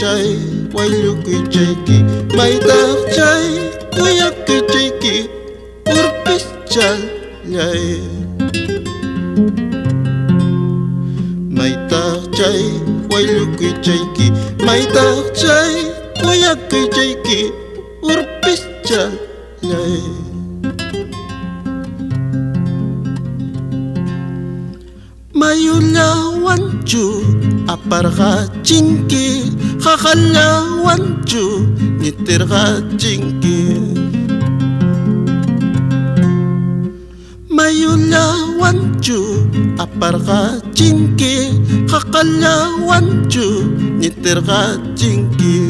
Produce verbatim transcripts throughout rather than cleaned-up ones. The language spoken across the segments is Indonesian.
chay waylu kuychayki maytaq chay kuyak kuychayki urpis challay maytaq chay waylu kuychayki maytaq chay kuyak kuychayki urpis challay mayulawanchu aparqachinki qaqallawanchu ñitirqachinki mayulawanchu aparqachinki qaqallawanchu ñitirqachinki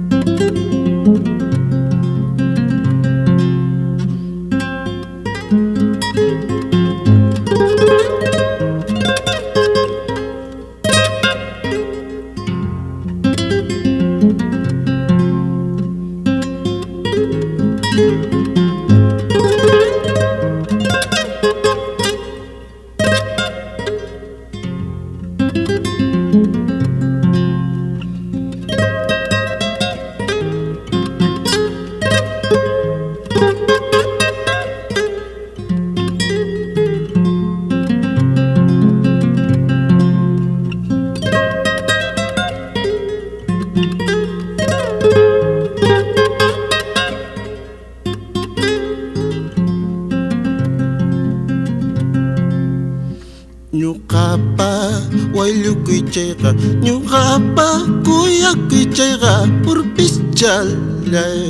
ñuqapa waylu kuychayqa ñuqapa kuyak kuychayqa urpis challay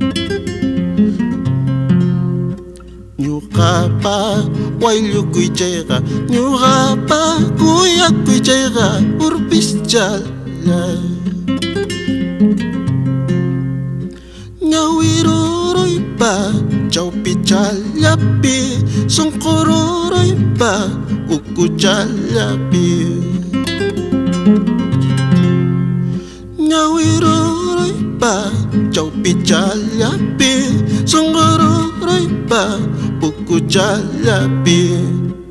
ñuqapa waylu kuychayqa ñuqapa kuyak kuychayqa urpis challay ñawiruruypa chawpi challapi sunqururuypa uku challapi ñawiruruypa chawpi challapi sunqururuypa uku challapi